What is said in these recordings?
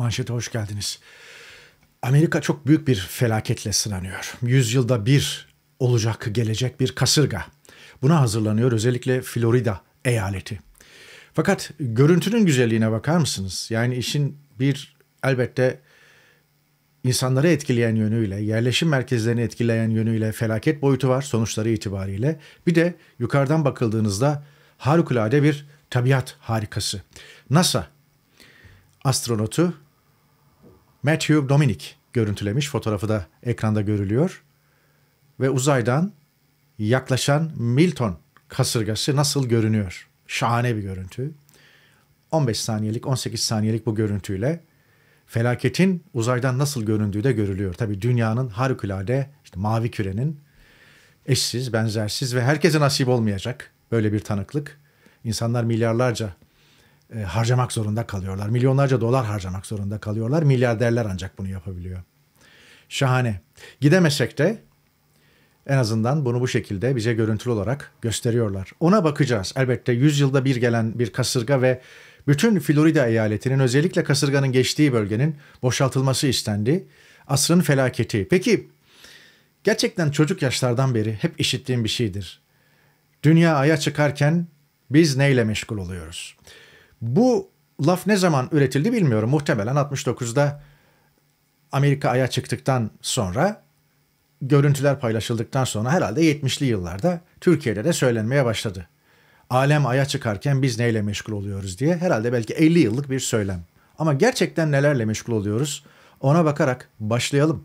Manşete hoş geldiniz. Amerika çok büyük bir felaketle sınanıyor. Yüzyılda bir olacak gelecek bir kasırga. Buna hazırlanıyor özellikle Florida eyaleti. Fakat görüntünün güzelliğine bakar mısınız? Yani işin bir elbette insanları etkileyen yönüyle, yerleşim merkezlerini etkileyen yönüyle felaket boyutu var sonuçları itibariyle. Bir de yukarıdan bakıldığınızda harikulade bir tabiat harikası. NASA astronotu Matthew Dominic görüntülemiş. Fotoğrafı da ekranda görülüyor. Ve uzaydan yaklaşan Milton kasırgası nasıl görünüyor? Şahane bir görüntü. 15 saniyelik, 18 saniyelik bu görüntüyle felaketin uzaydan nasıl göründüğü de görülüyor. Tabii dünyanın harikulade, işte mavi kürenin eşsiz, benzersiz ve herkese nasip olmayacak böyle bir tanıklık. İnsanlar milyarlarca harcamak zorunda kalıyorlar. Milyonlarca dolar harcamak zorunda kalıyorlar. Milyarderler ancak bunu yapabiliyor. Şahane. Gidemesek de en azından bunu bu şekilde bize görüntülü olarak gösteriyorlar. Ona bakacağız. Elbette 100 yılda bir gelen bir kasırga ve bütün Florida eyaletinin özellikle kasırganın geçtiği bölgenin boşaltılması istendi. Asrın felaketi. Peki gerçekten çocuk yaşlardan beri hep işittiğim bir şeydir. Dünya aya çıkarken biz neyle meşgul oluyoruz? Bu laf ne zaman üretildi bilmiyorum. Muhtemelen 69'da Amerika aya çıktıktan sonra, görüntüler paylaşıldıktan sonra herhalde 70'li yıllarda Türkiye'de de söylenmeye başladı. Alem aya çıkarken biz neyle meşgul oluyoruz diye herhalde belki 50 yıllık bir söylem. Ama gerçekten nelerle meşgul oluyoruz ona bakarak başlayalım.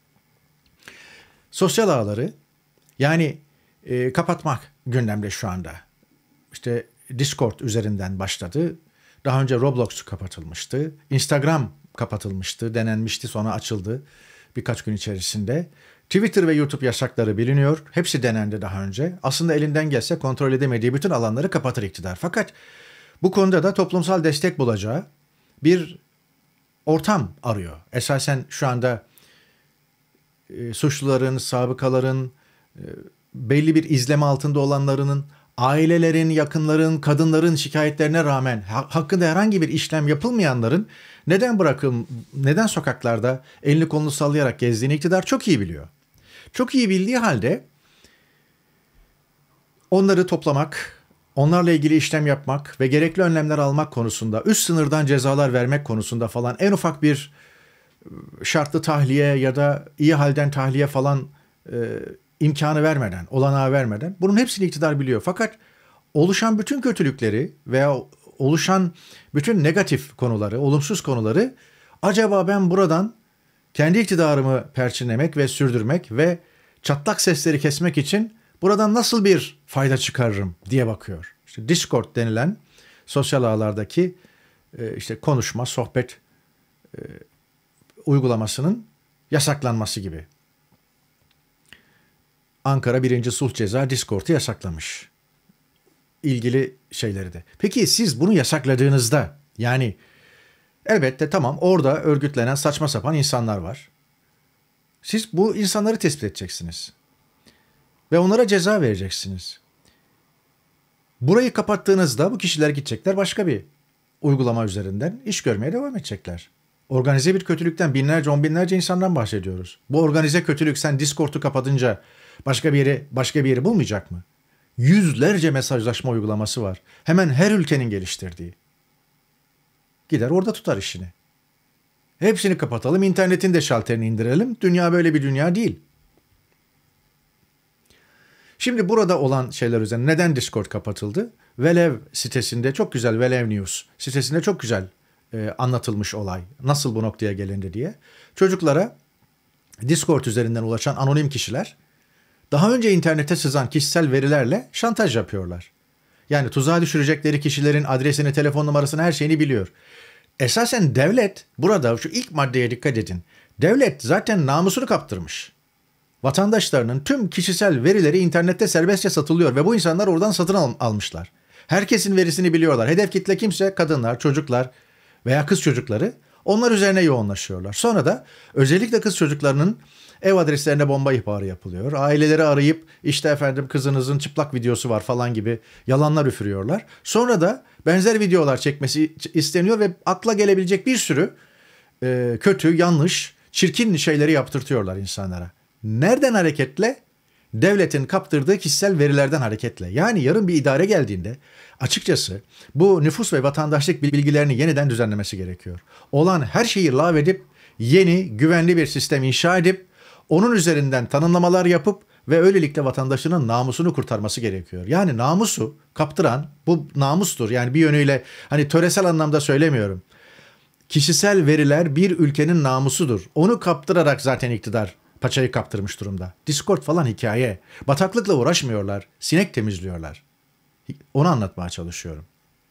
Sosyal ağları yani kapatmak gündemde şu anda. İşte Discord üzerinden başladı. Daha önce Roblox kapatılmıştı. Instagram kapatılmıştı, denenmişti, sonra açıldı birkaç gün içerisinde. Twitter ve YouTube yasakları biliniyor. Hepsi denendi daha önce. Aslında elinden gelse kontrol edemediği bütün alanları kapatır iktidar. Fakat bu konuda da toplumsal destek bulacağı bir ortam arıyor. Esasen şu anda suçluların, sabıkaların, belli bir izleme altında olanlarının, ailelerin, yakınların, kadınların şikayetlerine rağmen hakkında herhangi bir işlem yapılmayanların neden sokaklarda elini kolunu sallayarak gezdiğini iktidar çok iyi biliyor. Çok iyi bildiği halde onları toplamak, onlarla ilgili işlem yapmak ve gerekli önlemler almak konusunda, üst sınırdan cezalar vermek konusunda falan en ufak bir şartlı tahliye ya da iyi halden tahliye falan imkanı vermeden, olanağı vermeden bunun hepsini iktidar biliyor. Fakat oluşan bütün kötülükleri veya oluşan bütün negatif konuları, olumsuz konuları acaba ben buradan kendi iktidarımı perçinlemek ve sürdürmek ve çatlak sesleri kesmek için buradan nasıl bir fayda çıkarırım diye bakıyor. İşte Discord denilen sosyal ağlardaki işte konuşma, sohbet uygulamasının yasaklanması gibi. Ankara 1. Sulh Ceza Discord'u yasaklamış. İlgili şeyleri de. Peki siz bunu yasakladığınızda yani elbette tamam orada örgütlenen saçma sapan insanlar var. Siz bu insanları tespit edeceksiniz. Ve onlara ceza vereceksiniz. Burayı kapattığınızda bu kişiler gidecekler başka bir uygulama üzerinden iş görmeye devam edecekler. Organize bir kötülükten binlerce, on binlerce insandan bahsediyoruz. Bu organize kötülük sen Discord'u kapatınca başka bir yeri bulmayacak mı? Yüzlerce mesajlaşma uygulaması var. Hemen her ülkenin geliştirdiği. Gider orada tutar işini. Hepsini kapatalım, internetin de şalterini indirelim. Dünya böyle bir dünya değil. Şimdi burada olan şeyler üzerine neden Discord kapatıldı? Velev sitesinde çok güzel, Velev News sitesinde çok güzel anlatılmış olay. Nasıl bu noktaya gelindi diye. Çocuklara Discord üzerinden ulaşan anonim kişiler daha önce internete sızan kişisel verilerle şantaj yapıyorlar. Yani tuzağa düşürecekleri kişilerin adresini, telefon numarasını, her şeyini biliyor. Esasen devlet burada şu ilk maddeye dikkat edin. Devlet zaten namusunu kaptırmış. Vatandaşlarının tüm kişisel verileri internette serbestçe satılıyor ve bu insanlar oradan satın almışlar. Herkesin verisini biliyorlar. Hedef kitle kimse kadınlar, çocuklar veya kız çocukları onlar üzerine yoğunlaşıyorlar. Sonra da özellikle kız çocuklarının ev adreslerine bomba ihbarı yapılıyor. Aileleri arayıp işte efendim kızınızın çıplak videosu var falan gibi yalanlar üfürüyorlar. Sonra da benzer videolar çekmesi isteniyor ve akla gelebilecek bir sürü kötü, yanlış, çirkin şeyleri yaptırtıyorlar insanlara. Nereden hareketle? Devletin kaptırdığı kişisel verilerden hareketle. Yani yarın bir idare geldiğinde açıkçası bu nüfus ve vatandaşlık bilgilerini yeniden düzenlemesi gerekiyor. Olan her şeyi lağvedip yeni, güvenli bir sistem inşa edip onun üzerinden tanımlamalar yapıp ve öylelikle vatandaşının namusunu kurtarması gerekiyor. Yani namusu kaptıran bu namustur. Yani bir yönüyle hani töresel anlamda söylemiyorum. Kişisel veriler bir ülkenin namusudur. Onu kaptırarak zaten iktidar paçayı kaptırmış durumda. Discord falan hikaye. Bataklıkla uğraşmıyorlar. Sinek temizliyorlar. Onu anlatmaya çalışıyorum.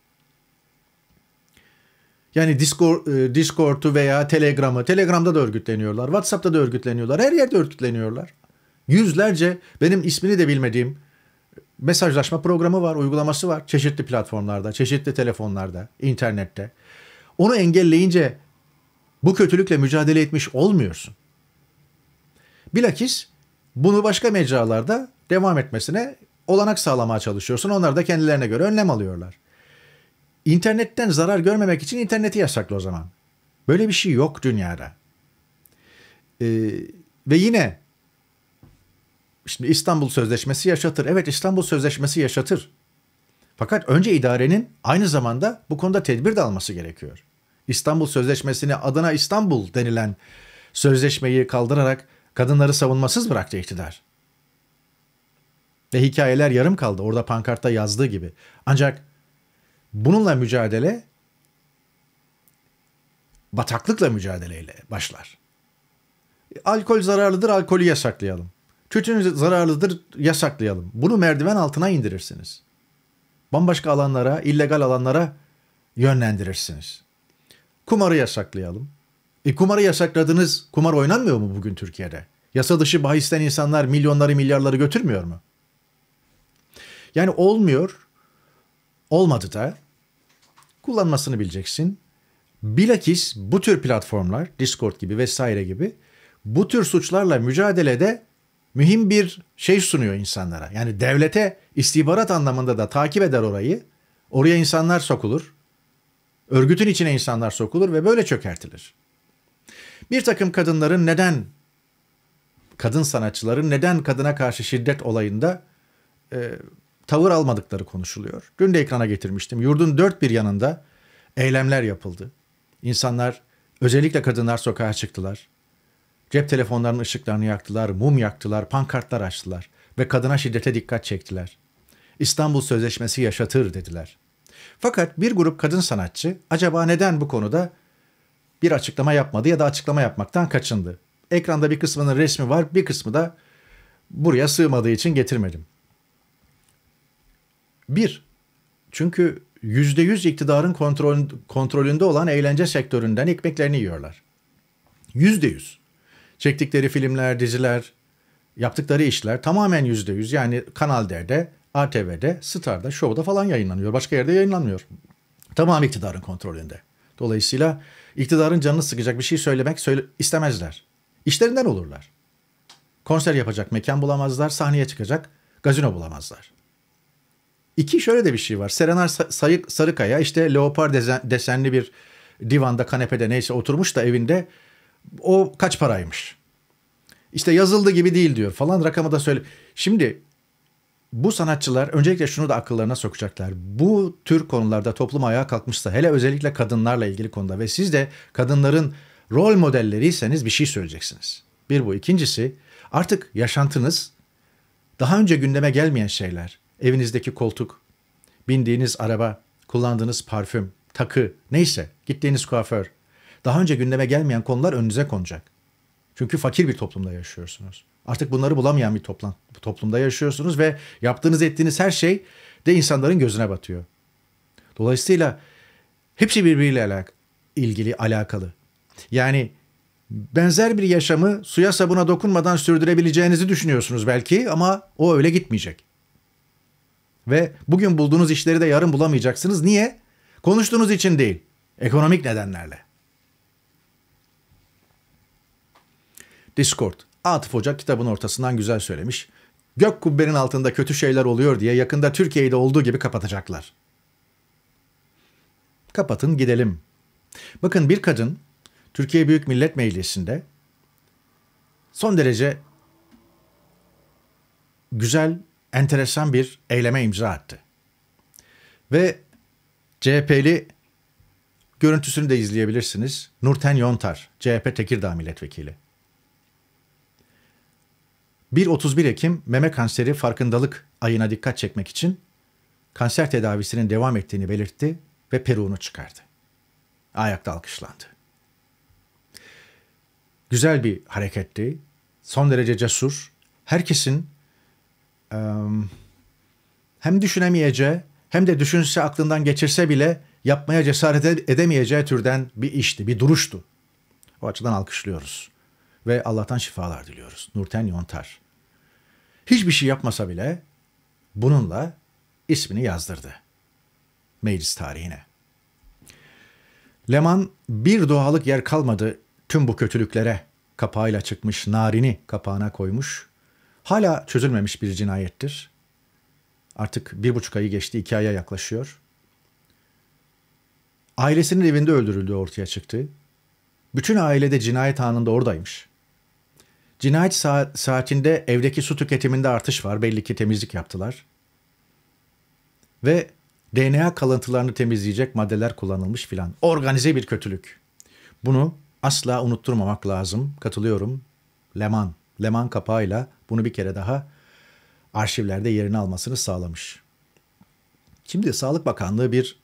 Yani Discord'u veya Telegram'da da örgütleniyorlar. WhatsApp'ta da örgütleniyorlar. Her yerde örgütleniyorlar. Yüzlerce benim ismini de bilmediğim mesajlaşma programı var, uygulaması var. Çeşitli platformlarda, çeşitli telefonlarda, internette. Onu engelleyince bu kötülükle mücadele etmiş olmuyorsun. Bilakis bunu başka mecralarda devam etmesine olanak sağlamaya çalışıyorsun. Onlar da kendilerine göre önlem alıyorlar. İnternetten zarar görmemek için interneti yasakla o zaman. Böyle bir şey yok dünyada. Ve yine şimdi İstanbul Sözleşmesi yaşatır. Evet, İstanbul Sözleşmesi yaşatır. Fakat önce idarenin aynı zamanda bu konuda tedbir de alması gerekiyor. İstanbul Sözleşmesi'ne adına İstanbul denilen sözleşmeyi kaldırarak kadınları savunmasız bıraktı iktidar. Ve hikayeler yarım kaldı. Orada pankartta yazdığı gibi. Ancak bununla mücadele bataklıkla mücadeleyle başlar. Alkol zararlıdır, alkolü yasaklayalım. Tütün zararlıdır, yasaklayalım. Bunu merdiven altına indirirsiniz. Bambaşka alanlara, illegal alanlara yönlendirirsiniz. Kumarı yasaklayalım. Kumarı yasakladınız. Kumar oynanmıyor mu bugün Türkiye'de? Yasa dışı bahisten insanlar milyonları milyarları götürmüyor mu? Yani olmuyor. Olmadı da kullanmasını bileceksin. Bilakis bu tür platformlar, Discord gibi vesaire gibi bu tür suçlarla mücadelede mühim bir şey sunuyor insanlara. Yani devlete istihbarat anlamında da takip eder orayı. Oraya insanlar sokulur. Örgütün içine insanlar sokulur ve böyle çökertilir. Bir takım kadınların kadın sanatçıların neden kadına karşı şiddet olayında tavır almadıkları konuşuluyor. Dün de ekrana getirmiştim. Yurdun dört bir yanında eylemler yapıldı. İnsanlar, özellikle kadınlar sokağa çıktılar. Cep telefonlarının ışıklarını yaktılar, mum yaktılar, pankartlar açtılar ve kadına şiddete dikkat çektiler. İstanbul Sözleşmesi yaşatır dediler. Fakat bir grup kadın sanatçı acaba neden bu konuda bir açıklama yapmadı ya da açıklama yapmaktan kaçındı? Ekranda bir kısmının resmi var, bir kısmı da buraya sığmadığı için getirmedim. Çünkü %100 iktidarın kontrolünde olan eğlence sektöründen ekmeklerini yiyorlar. %100. Çektikleri filmler, diziler, yaptıkları işler tamamen %100. Yani Kanal D'de, ATV'de, Star'da, Show'da falan yayınlanıyor. Başka yerde yayınlanmıyor. Tamam iktidarın kontrolünde. Dolayısıyla iktidarın canını sıkacak bir şey söylemek istemezler. İşlerinden olurlar. Konser yapacak mekan bulamazlar, sahneye çıkacak gazino bulamazlar. Şöyle de bir şey var. Serenay Sarıkaya işte leopar desenli bir divanda, kanepede neyse oturmuş da evinde o kaç paraymış. İşte yazıldığı gibi değil diyor falan, rakamı da söyle. Şimdi bu sanatçılar öncelikle şunu da akıllarına sokacaklar. Bu tür konularda toplum ayağa kalkmışsa, hele özellikle kadınlarla ilgili konuda ve siz de kadınların rol modelleriyseniz bir şey söyleyeceksiniz. Bir bu. İkincisi, artık yaşantınız daha önce gündeme gelmeyen şeyler. Evinizdeki koltuk, bindiğiniz araba, kullandığınız parfüm, takı, neyse, gittiğiniz kuaför. Daha önce gündeme gelmeyen konular önünüze konacak. Çünkü fakir bir toplumda yaşıyorsunuz. Artık bunları bulamayan bir toplumda yaşıyorsunuz ve yaptığınız ettiğiniz her şey de insanların gözüne batıyor. Dolayısıyla hepsi birbiriyle alakalı. Yani benzer bir yaşamı suya sabuna dokunmadan sürdürebileceğinizi düşünüyorsunuz belki ama o öyle gitmeyecek. Ve bugün bulduğunuz işleri de yarın bulamayacaksınız. Niye? Konuştuğunuz için değil, ekonomik nedenlerle. Discord. Atıf Hoca kitabın ortasından güzel söylemiş. Gök kubbenin altında kötü şeyler oluyor diye yakında Türkiye'de olduğu gibi kapatacaklar. Kapatın gidelim. Bakın bir kadın Türkiye Büyük Millet Meclisi'nde son derece güzel, enteresan bir eyleme imza attı. Ve CHP'li, görüntüsünü de izleyebilirsiniz, Nurten Yontar, CHP Tekirdağ Milletvekili. 31 Ekim meme kanseri farkındalık ayına dikkat çekmek için kanser tedavisinin devam ettiğini belirtti ve peruğunu çıkardı. Ayakta alkışlandı. Güzel bir hareketti. Son derece cesur. Herkesin hem düşünemeyeceği hem de düşünse aklından geçirse bile yapmaya cesaret edemeyeceği türden bir işti, bir duruştu. O açıdan alkışlıyoruz. Ve Allah'tan şifalar diliyoruz. Nurten Yontar. Hiçbir şey yapmasa bile bununla ismini yazdırdı meclis tarihine. Leman, bir doğalık yer kalmadı tüm bu kötülüklere kapağıyla çıkmış, narini kapağına koymuş. Hala çözülmemiş bir cinayettir. Artık 1,5 ayı geçti, 2 aya yaklaşıyor. Ailesinin evinde öldürüldüğü ortaya çıktı. Bütün aile de cinayet anında oradaymış. Cinayet saatinde evdeki su tüketiminde artış var. Belli ki temizlik yaptılar. Ve DNA kalıntılarını temizleyecek maddeler kullanılmış filan. Organize bir kötülük. Bunu asla unutturmamak lazım. Katılıyorum. Leman kapağıyla bunu bir kere daha arşivlerde yerini almasını sağlamış. Şimdi Sağlık Bakanlığı bir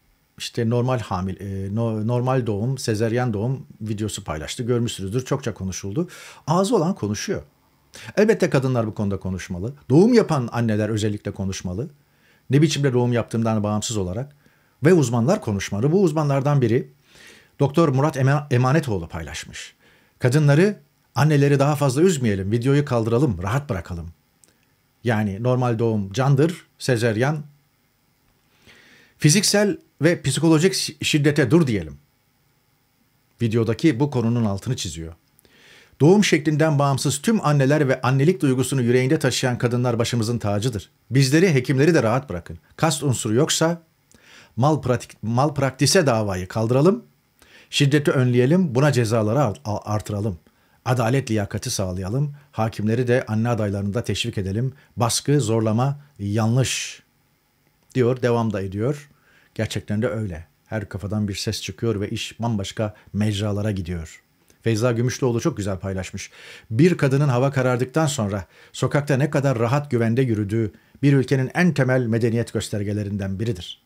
normal doğum, sezaryen doğum videosu paylaştı. Görmüşsünüzdür. Çokça konuşuldu. Ağzı olan konuşuyor. Elbette kadınlar bu konuda konuşmalı. Doğum yapan anneler özellikle konuşmalı. Ne biçimde doğum yaptığımdan bağımsız olarak. Ve uzmanlar konuşmalı. Bu uzmanlardan biri Doktor Murat Emanetoğlu paylaşmış. Kadınları, anneleri daha fazla üzmeyelim, videoyu kaldıralım, rahat bırakalım. Yani normal doğum candır, sezaryen fiziksel ve psikolojik şiddete dur diyelim. Videodaki bu konunun altını çiziyor. Doğum şeklinden bağımsız tüm anneler ve annelik duygusunu yüreğinde taşıyan kadınlar başımızın tacıdır. Bizleri, hekimleri de rahat bırakın. Kast unsuru yoksa malpraktise davayı kaldıralım, şiddeti önleyelim, buna cezaları artıralım. Adalet liyakati sağlayalım, hakimleri de anne adaylarını da teşvik edelim. Baskı, zorlama yanlış diyor, devam da ediyor. Gerçekten de öyle. Her kafadan bir ses çıkıyor ve iş bambaşka mecralara gidiyor. Feyza Gümüşlüoğlu çok güzel paylaşmış. Bir kadının hava karardıktan sonra sokakta ne kadar rahat güvende yürüdüğü bir ülkenin en temel medeniyet göstergelerinden biridir.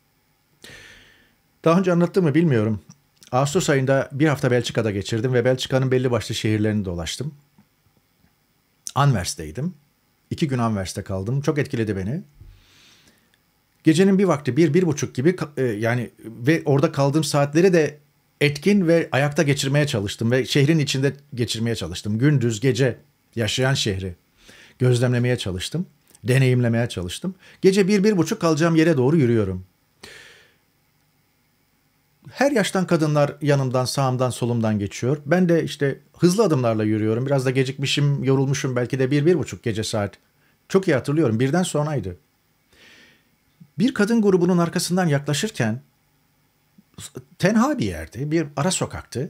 Daha önce anlattım mı bilmiyorum. Ağustos ayında bir hafta Belçika'da geçirdim ve Belçika'nın belli başlı şehirlerini dolaştım. Anvers'teydim. 2 gün Anvers'te kaldım. Çok etkiledi beni. Gecenin bir vakti 1-1.30 gibi ve orada kaldığım saatleri de etkin ve ayakta geçirmeye çalıştım ve şehrin içinde geçirmeye çalıştım. Gündüz gece yaşayan şehri gözlemlemeye çalıştım, deneyimlemeye çalıştım. Gece 1-1.30 kalacağım yere doğru yürüyorum. Her yaştan kadınlar yanımdan, sağımdan, solumdan geçiyor. Ben de hızlı adımlarla yürüyorum. Biraz da gecikmişim, yorulmuşum belki de 1-1.30 gece saat. Çok iyi hatırlıyorum. 1'den sonraydı. Bir kadın grubunun arkasından yaklaşırken tenha bir yerdi, bir ara sokaktı.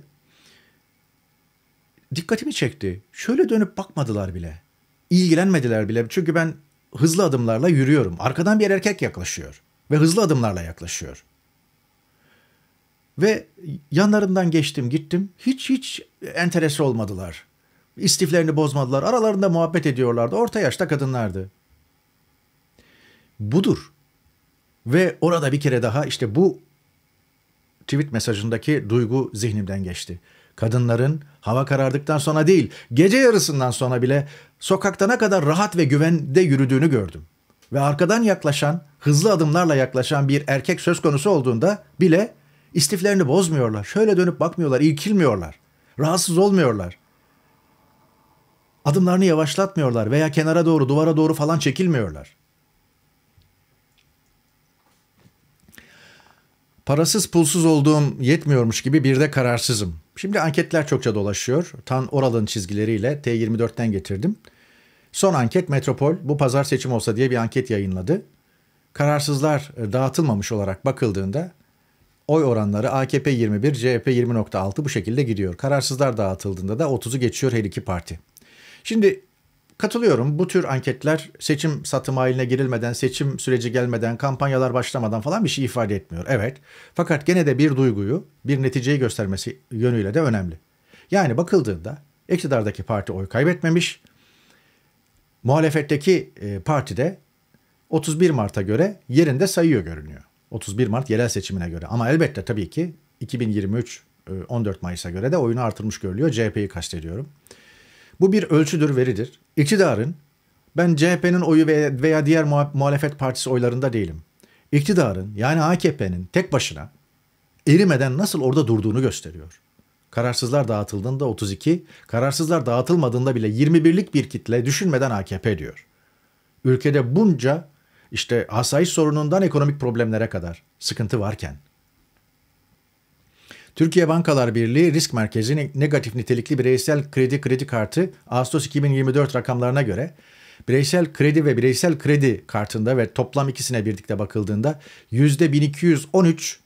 Dikkatimi çekti. Şöyle dönüp bakmadılar bile. İlgilenmediler bile. Çünkü ben hızlı adımlarla yürüyorum. Arkadan bir erkek yaklaşıyor ve hızlı adımlarla yaklaşıyor. Ve yanlarından geçtim, gittim. Hiç enterese olmadılar. İstiflerini bozmadılar. Aralarında muhabbet ediyorlardı. Orta yaşta kadınlardı. Budur. Ve orada bir kere daha bu tweet mesajındaki duygu zihnimden geçti. Kadınların hava karardıktan sonra değil, gece yarısından sonra bile sokakta ne kadar rahat ve güvende yürüdüğünü gördüm. Ve arkadan yaklaşan, hızlı adımlarla yaklaşan bir erkek söz konusu olduğunda bile istiflerini bozmuyorlar. Şöyle dönüp bakmıyorlar, irkilmiyorlar. Rahatsız olmuyorlar. Adımlarını yavaşlatmıyorlar veya kenara doğru, duvara doğru falan çekilmiyorlar. Parasız pulsuz olduğum yetmiyormuş gibi bir de kararsızım. Şimdi anketler çokça dolaşıyor. Tan Oral'ın çizgileriyle T24'ten getirdim. Son anket Metropol bu pazar seçim olsa diye bir anket yayınladı. Kararsızlar dağıtılmamış olarak bakıldığında oy oranları AKP 21, CHP 20.6 bu şekilde gidiyor. Kararsızlar dağıtıldığında da 30'u geçiyor her iki parti. Şimdi katılıyorum, bu tür anketler seçim satım haline girilmeden, seçim süreci gelmeden, kampanyalar başlamadan falan bir şey ifade etmiyor. Evet, fakat gene de bir duyguyu, bir neticeyi göstermesi yönüyle de önemli. Yani bakıldığında iktidardaki parti oy kaybetmemiş, muhalefetteki parti de 31 Mart'a göre yerinde sayıyor görünüyor. 31 Mart yerel seçimine göre. Ama elbette tabii ki 2023 14 Mayıs'a göre de oyunu artırmış görülüyor. CHP'yi kastediyorum. Bu bir ölçüdür, veridir. İktidarın, ben CHP'nin oyu veya diğer muhalefet partisi oylarında değilim. İktidarın, yani AKP'nin tek başına erimeden nasıl orada durduğunu gösteriyor. Kararsızlar dağıtıldığında 32, kararsızlar dağıtılmadığında bile 21'lik bir kitle düşünmeden AKP diyor. Ülkede bunca işte asayiş sorunundan ekonomik problemlere kadar sıkıntı varken, Türkiye Bankalar Birliği Risk Merkezi negatif nitelikli bireysel kredi kartı Ağustos 2024 rakamlarına göre bireysel kredi ve bireysel kredi kartında ve toplam ikisine birlikte bakıldığında %1213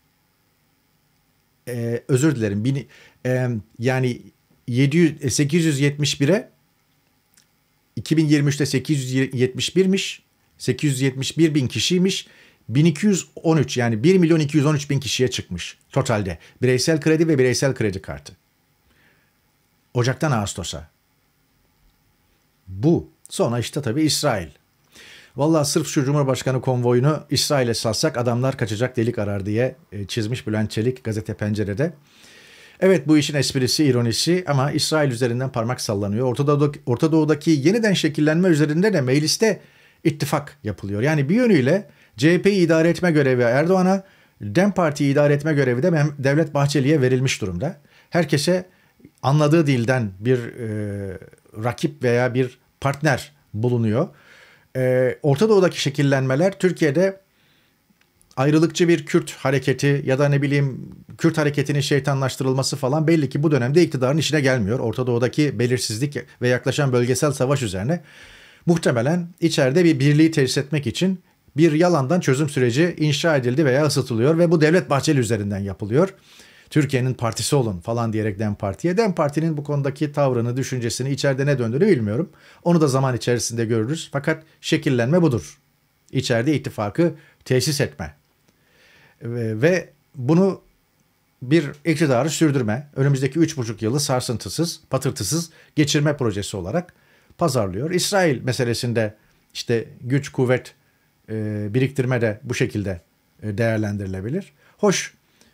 özür dilerim yani 871'e 2023'te 871'miş, 871 bin kişiymiş, 1213 yani 1 milyon 213 bin kişiye çıkmış totalde. Bireysel kredi ve bireysel kredi kartı. Ocaktan Ağustos'a. Bu. Sonra işte tabii İsrail. Vallahi sırf şu Cumhurbaşkanı konvoyunu İsrail'e salsak adamlar kaçacak delik arar diye çizmiş Bülent Çelik gazete Pencere'de. Evet, bu işin esprisi, ironisi ama İsrail üzerinden parmak sallanıyor. Orta Doğu'daki yeniden şekillenme üzerinde de mecliste ittifak yapılıyor. Yani bir yönüyle CHP'yi idare etme görevi Erdoğan'a, DEM Parti'yi idare etme görevi de Devlet Bahçeli'ye verilmiş durumda. Herkese anladığı dilden bir rakip veya bir partner bulunuyor. Orta Doğu'daki şekillenmeler Türkiye'de ayrılıkçı bir Kürt hareketi ya da ne bileyim Kürt hareketinin şeytanlaştırılması falan belli ki bu dönemde iktidarın işine gelmiyor. Orta Doğu'daki belirsizlik ve yaklaşan bölgesel savaş üzerine muhtemelen içeride bir birliği tesis etmek için bir yalandan çözüm süreci inşa edildi veya ısıtılıyor ve bu Devlet Bahçeli üzerinden yapılıyor. Türkiye'nin partisi olun falan diyerek DEM Parti'ye. DEM Parti'nin bu konudaki tavrını, düşüncesini içeride ne döndüğünü bilmiyorum. Onu da zaman içerisinde görürüz. Fakat şekillenme budur. İçeride ittifakı tesis etme. Ve bunu bir iktidarı sürdürme, önümüzdeki 3,5 yılı sarsıntısız, patırtısız geçirme projesi olarak pazarlıyor. İsrail meselesinde işte güç, kuvvet biriktirme de bu şekilde değerlendirilebilir. Hoş,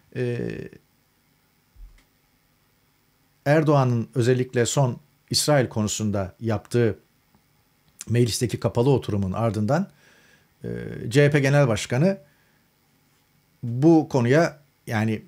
Erdoğan'ın özellikle son İsrail konusunda yaptığı meclisteki kapalı oturumun ardından CHP Genel Başkanı bu konuya yani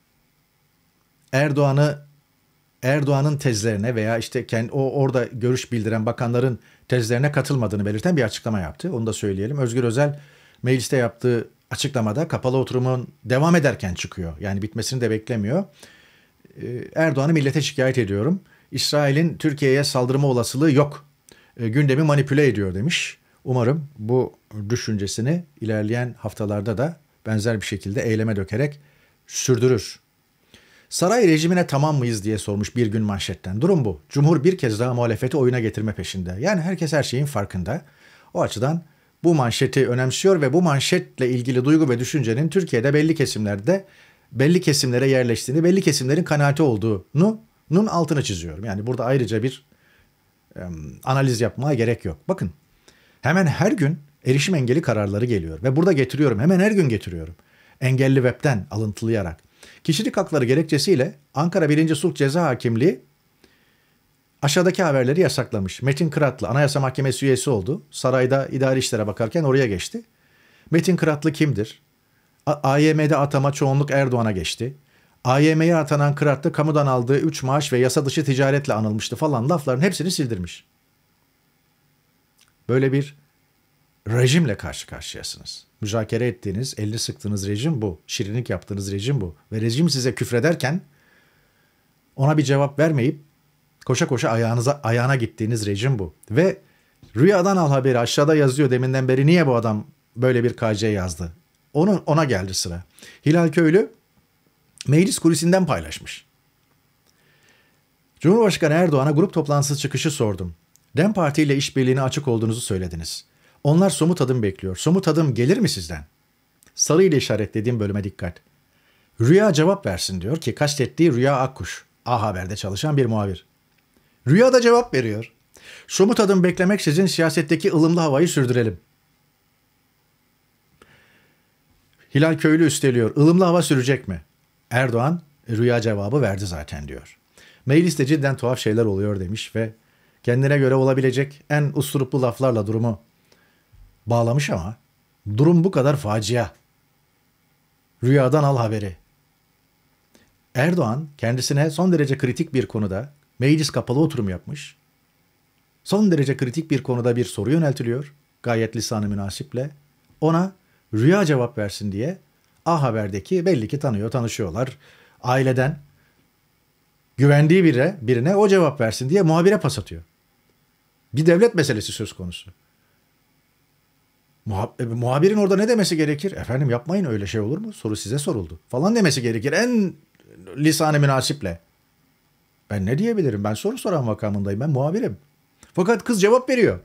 Erdoğan'ın tezlerine veya işte orada görüş bildiren bakanların tezlerine katılmadığını belirten bir açıklama yaptı. Onu da söyleyelim. Özgür Özel mecliste yaptığı açıklamada kapalı oturumun devam ederken çıkıyor. Yani bitmesini de beklemiyor. Erdoğan'ı millete şikayet ediyorum. İsrail'in Türkiye'ye saldırma olasılığı yok. Gündemi manipüle ediyor demiş. Umarım bu düşüncesini ilerleyen haftalarda da benzer bir şekilde eyleme dökerek sürdürür. Saray rejimine tamam mıyız diye sormuş Bir Gün manşetten. Durum bu. Cumhur bir kez daha muhalefeti oyuna getirme peşinde. Yani herkes her şeyin farkında. O açıdan bu manşeti önemsiyor ve bu manşetle ilgili duygu ve düşüncenin Türkiye'de belli kesimlere yerleştiğini, belli kesimlerin kanaati olduğunun altını çiziyorum. Yani burada ayrıca bir analiz yapmaya gerek yok. Bakın, hemen her gün erişim engeli kararları geliyor ve burada getiriyorum. Hemen her gün getiriyorum. Engelli Web'den alıntılayarak. Kişilik hakları gerekçesiyle Ankara 1. Sulh Ceza Hakimliği aşağıdaki haberleri yasaklamış. Metin Kıratlı Anayasa Mahkemesi üyesi oldu. Sarayda idari işlere bakarken oraya geçti. Metin Kıratlı kimdir? AYM'de atama çoğunluk Erdoğan'a geçti. AYM'ye atanan Kıratlı kamudan aldığı 3 maaş ve yasa dışı ticaretle anılmıştı falan lafların hepsini sildirmiş. Böyle bir rejimle karşı karşıyasınız. Müzakere ettiğiniz, elini sıktığınız rejim bu. Şirinlik yaptığınız rejim bu. Ve rejim size küfrederken ona bir cevap vermeyip koşa koşa ayağına gittiğiniz rejim bu. Ve rüyadan al haberi aşağıda yazıyor deminden beri niye bu adam böyle bir KC yazdı? Ona geldi sıra. Hilal Köylü meclis kulisinden paylaşmış. Cumhurbaşkanı Erdoğan'a grup toplantısı çıkışı sordum. DEM Parti ile işbirliğine açık olduğunuzu söylediniz. Onlar somut adım bekliyor. Somut adım gelir mi sizden? Sarı ile işaretlediğim bölüme dikkat. Rüya cevap versin diyor ki kastettiği Rüya Akkuş. A Haber'de çalışan bir muhabir. Rüya da cevap veriyor. Somut adım beklemeksizin siyasetteki ılımlı havayı sürdürelim. Hilal Köylü üsteliyor. Ilımlı hava sürecek mi? Erdoğan Rüya cevabı verdi zaten diyor. Mecliste cidden tuhaf şeyler oluyor demiş ve kendine göre olabilecek en usturuplu laflarla durumu bağlamış ama durum bu kadar facia. Rüyadan al haberi. Erdoğan kendisine son derece kritik bir konuda meclis kapalı oturum yapmış. Son derece kritik bir konuda bir soru yöneltiliyor. Gayet lisan-ı münasiple. Ona Rüya cevap versin diye A Haber'deki belli ki tanışıyorlar. Aileden güvendiği birine o cevap versin diye muhabire pas atıyor. Bir devlet meselesi söz konusu. Muhabirin orada ne demesi gerekir? Efendim yapmayın öyle şey olur mu? Soru size soruldu. Falan demesi gerekir en lisan-ı münasiple. Ben ne diyebilirim? Ben soru soran makamındayım. Ben muhabirim. Fakat kız cevap veriyor.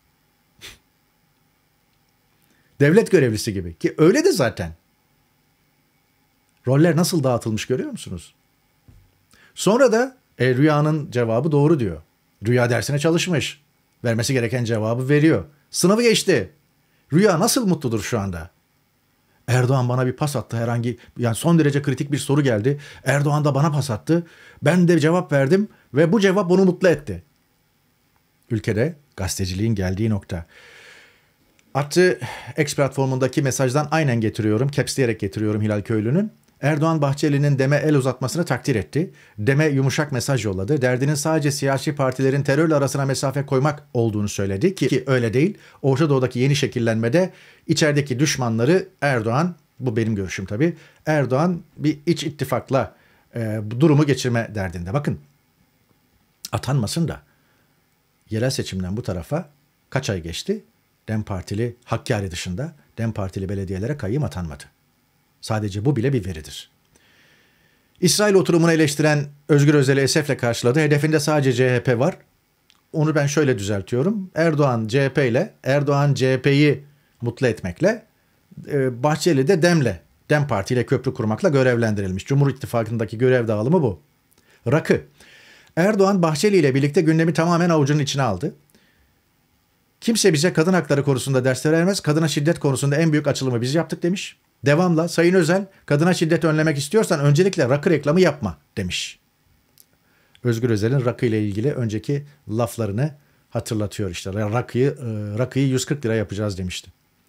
Devlet görevlisi gibi. Ki öyle de zaten. Roller nasıl dağıtılmış görüyor musunuz? Sonra da Rüya'nın cevabı doğru diyor. Rüya dersine çalışmış. Vermesi gereken cevabı veriyor. Sınavı geçti. Rüya nasıl mutludur şu anda? Erdoğan bana bir pas attı yani son derece kritik bir soru geldi. Erdoğan da bana pas attı. Ben de cevap verdim ve bu cevap onu mutlu etti. Ülkede gazeteciliğin geldiği nokta. Attığı X platformundaki mesajdan aynen getiriyorum. Capsleyerek getiriyorum Hilal Köylü'nün. Erdoğan Bahçeli'nin DEM'e el uzatmasını takdir etti. DEM'e yumuşak mesaj yolladı. Derdinin sadece siyasi partilerin terörle arasına mesafe koymak olduğunu söyledi ki öyle değil. Orta Doğu'daki yeni şekillenmede içerideki düşmanları Erdoğan, bu benim görüşüm tabii, Erdoğan bir iç ittifakla bu durumu geçirme derdinde. Bakın atanmasın da yerel seçimden bu tarafa kaç ay geçti? DEM Partili Hakkari dışında DEM Partili belediyelere kayyım atanmadı. Sadece bu bile bir veridir. İsrail oturumunu eleştiren Özgür Özel'i esefle karşıladı. Hedefinde sadece CHP var. Onu ben şöyle düzeltiyorum. Erdoğan CHP'yi mutlu etmekle, Bahçeli de DEM Parti ile köprü kurmakla görevlendirilmiş. Cumhur İttifakı'ndaki görev dağılımı bu. Rakı. Erdoğan Bahçeli ile birlikte gündemi tamamen avucunun içine aldı. Kimse bize kadın hakları konusunda ders vermez. Kadına şiddet konusunda en büyük açılımı biz yaptık demiş. Devamla Sayın Özel, kadına şiddet önlemek istiyorsan öncelikle rakı reklamı yapma demiş. Özgür Özel'in rakı ile ilgili önceki laflarını hatırlatıyor işte. Rakıyı 140 lira yapacağız demişti.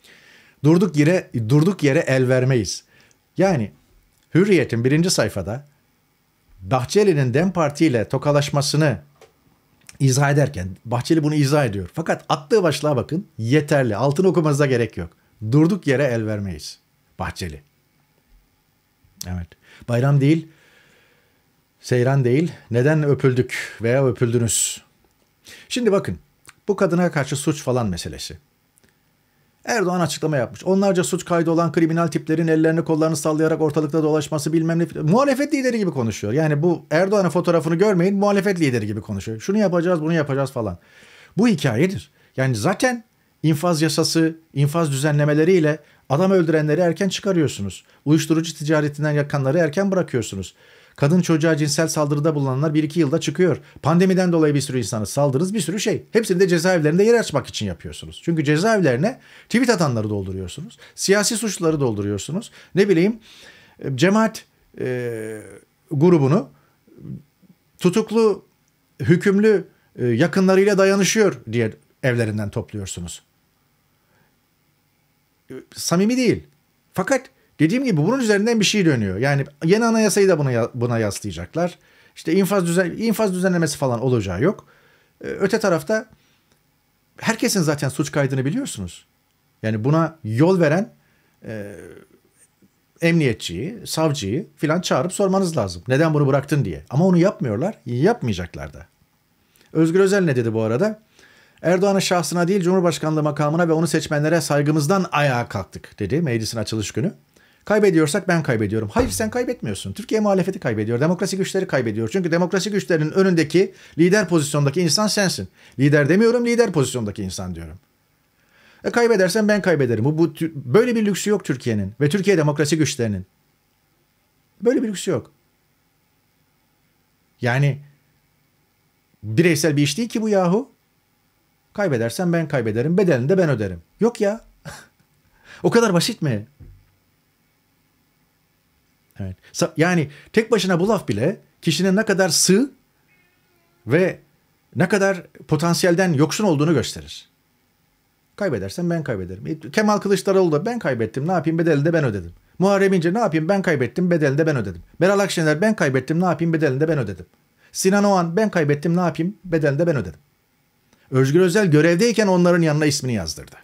Durduk yere el vermeyiz. Yani Hürriyet'in 1. sayfada Bahçeli'nin DEM Parti ile tokalaşmasını izah ederken Bahçeli bunu izah ediyor. Fakat attığı başlığa bakın, yeterli. Altını okumanıza gerek yok. Durduk yere el vermeyiz. Bahçeli. Evet. Bayram değil, seyran değil. Neden öpüldük veya öpüldünüz? Şimdi bakın, bu kadına karşı suç falan meselesi. Erdoğan açıklama yapmış. Onlarca suç kaydı olan kriminal tiplerin ellerini kollarını sallayarak ortalıkta dolaşması bilmem ne. Muhalefet lideri gibi konuşuyor. Yani bu Erdoğan'ın fotoğrafını görmeyin, muhalefet lideri gibi konuşuyor. Şunu yapacağız, bunu yapacağız falan. Bu hikayedir. Yani zaten infaz yasası, infaz düzenlemeleriyle adam öldürenleri erken çıkarıyorsunuz. Uyuşturucu ticaretinden yakanları erken bırakıyorsunuz. Kadın çocuğa cinsel saldırıda bulunanlar 1-2 yılda çıkıyor. Pandemiden dolayı bir sürü insanı saldınız, bir sürü şey. Hepsini de cezaevlerinde yer açmak için yapıyorsunuz. Çünkü cezaevlerine tweet atanları dolduruyorsunuz. Siyasi suçluları dolduruyorsunuz. Ne bileyim cemaat grubunu tutuklu, hükümlü yakınlarıyla dayanışıyor diye evlerinden topluyorsunuz. Samimi değil. Fakat dediğim gibi bunun üzerinden bir şey dönüyor. Yani yeni anayasayı da buna yaslayacaklar. İşte infaz düzenlemesi falan olacağı yok. Öte tarafta herkesin zaten suç kaydını biliyorsunuz. Yani buna yol veren emniyetçiyi, savcıyı filan çağırıp sormanız lazım. Neden bunu bıraktın diye. Ama onu yapmıyorlar, yapmayacaklar da. Özgür Özel ne dedi bu arada? Erdoğan'ın şahsına değil Cumhurbaşkanlığı makamına ve onu seçmenlere saygımızdan ayağa kalktık dedi meclisin açılış günü. Kaybediyorsak ben kaybediyorum. Hayır sen kaybetmiyorsun. Türkiye muhalefeti kaybediyor. Demokrasi güçleri kaybediyor. Çünkü demokrasi güçlerinin önündeki lider pozisyondaki insan sensin. Lider demiyorum, lider pozisyondaki insan diyorum. Kaybedersen ben kaybederim. Böyle bir lüksü yok Türkiye'nin ve Türkiye demokrasi güçlerinin. Böyle bir lüksü yok. Yani bireysel bir iş değil ki bu yahu. Kaybedersen ben kaybederim. Bedelini de ben öderim. Yok ya. O kadar basit mi? Evet. Yani tek başına bu laf bile kişinin ne kadar sığ ve ne kadar potansiyelden yoksun olduğunu gösterir. Kaybedersen ben kaybederim. Kemal Kılıçdaroğlu da ben kaybettim. Ne yapayım? Bedelini de ben ödedim. Muharrem İnce ne yapayım? Ben kaybettim. Bedelini de ben ödedim. Meral Akşener ben kaybettim. Ne yapayım? Bedelini de ben ödedim. Sinan Oğan ben kaybettim. Ne yapayım? Bedelini de ben ödedim. Özgür Özel görevdeyken onların yanına ismini yazdırdı.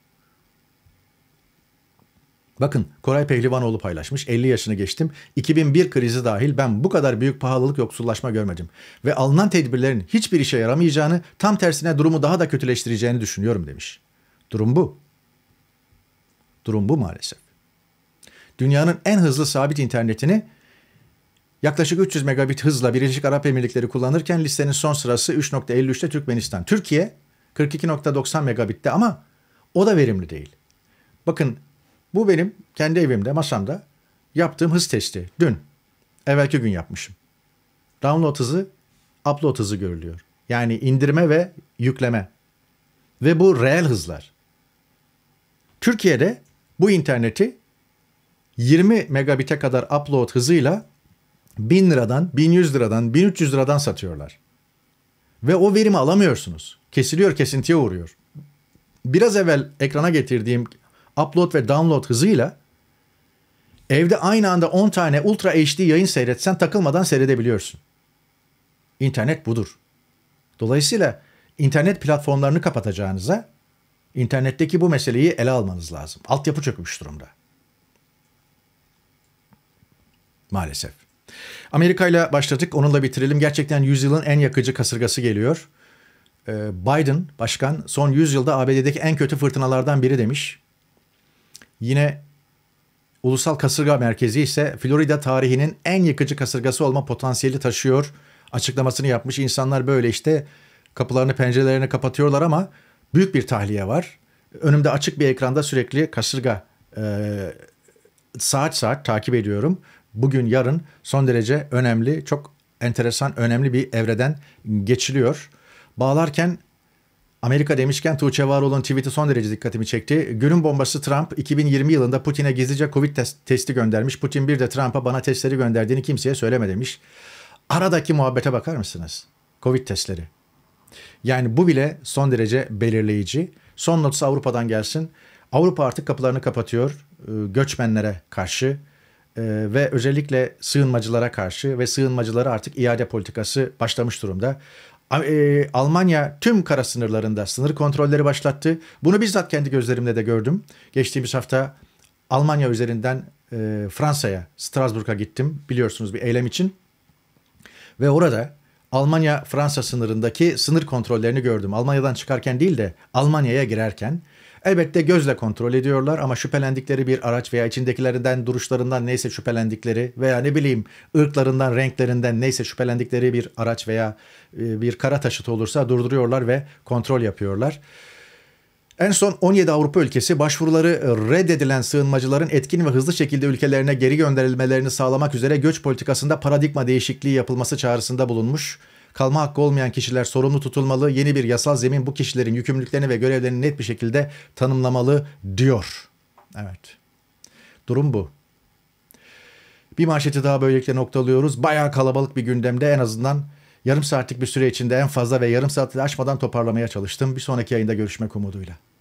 Bakın Koray Pehlivanoğlu paylaşmış. 50 yaşını geçtim. 2001 krizi dahil ben bu kadar büyük pahalılık, yoksullaşma görmedim. Ve alınan tedbirlerin hiçbir işe yaramayacağını, tam tersine durumu daha da kötüleştireceğini düşünüyorum demiş. Durum bu. Durum bu maalesef. Dünyanın en hızlı sabit internetini yaklaşık 300 megabit hızla Birleşik Arap Emirlikleri kullanırken listenin son sırası 3.53'te Türkmenistan. Türkiye 42.90 megabitte ama o da verimli değil. Bakın bu benim kendi evimde, masamda yaptığım hız testi. Dün, evvelki gün yapmışım. Download hızı, upload hızı görülüyor. Yani indirme ve yükleme. Ve bu reel hızlar. Türkiye'de bu interneti 20 megabite kadar upload hızıyla 1000 liradan, 1100 liradan, 1300 liradan satıyorlar. Ve o verimi alamıyorsunuz. Kesiliyor, kesintiye uğruyor. Biraz evvel ekrana getirdiğim upload ve download hızıyla evde aynı anda 10 tane Ultra HD yayın seyretsen takılmadan seyredebiliyorsun. İnternet budur. Dolayısıyla internet platformlarını kapatacağınıza internetteki bu meseleyi ele almanız lazım. Altyapı çökmüş durumda. Maalesef. Amerika ile başladık. Onunla bitirelim. Gerçekten yüzyılın en yakıcı kasırgası geliyor. Biden başkan son 100 yılda ABD'deki en kötü fırtınalardan biri demiş. Yine Ulusal Kasırga Merkezi ise Florida tarihinin en yıkıcı kasırgası olma potansiyeli taşıyor açıklamasını yapmış. İnsanlar böyle işte kapılarını pencerelerini kapatıyorlar ama büyük bir tahliye var. Önümde açık bir ekranda sürekli kasırga saat saat takip ediyorum. Bugün yarın son derece önemli, çok enteresan, önemli bir evreden geçiliyor. Bağlarken Amerika demişken Tuğçe Varoğlu'nun tweet'i son derece dikkatimi çekti. Günün bombası Trump 2020 yılında Putin'e gizlice Covid testi göndermiş. Putin bir de Trump'a bana testleri gönderdiğini kimseye söyleme demiş. Aradaki muhabbete bakar mısınız? Covid testleri. Yani bu bile son derece belirleyici. Son notusu Avrupa'dan gelsin. Avrupa artık kapılarını kapatıyor göçmenlere karşı ve özellikle sığınmacılara karşı ve sığınmacılara artık iade politikası başlamış durumda. Almanya tüm kara sınırlarında sınır kontrolleri başlattı. Bunu bizzat kendi gözlerimle de gördüm. Geçtiğimiz hafta Almanya üzerinden Fransa'ya, Strasbourg'a gittim. Biliyorsunuz bir eylem için. Ve orada Almanya-Fransa sınırındaki sınır kontrollerini gördüm. Almanya'dan çıkarken değil de Almanya'ya girerken. Elbette gözle kontrol ediyorlar ama şüphelendikleri bir araç veya içindekilerinden, duruşlarından neyse şüphelendikleri veya ne bileyim ırklarından, renklerinden neyse şüphelendikleri bir araç veya bir kara taşıt olursa durduruyorlar ve kontrol yapıyorlar. En son 17 Avrupa ülkesi başvuruları reddedilen sığınmacıların etkin ve hızlı şekilde ülkelerine geri gönderilmelerini sağlamak üzere göç politikasında paradigma değişikliği yapılması çağrısında bulunmuş. Kalma hakkı olmayan kişiler sorumlu tutulmalı, yeni bir yasal zemin bu kişilerin yükümlülüklerini ve görevlerini net bir şekilde tanımlamalı diyor. Evet, durum bu. Bir manşeti daha böylelikle noktalıyoruz. Bayağı kalabalık bir gündemde, en azından yarım saatlik bir süre içinde en fazla ve yarım saati aşmadan toparlamaya çalıştım. Bir sonraki yayında görüşmek umuduyla.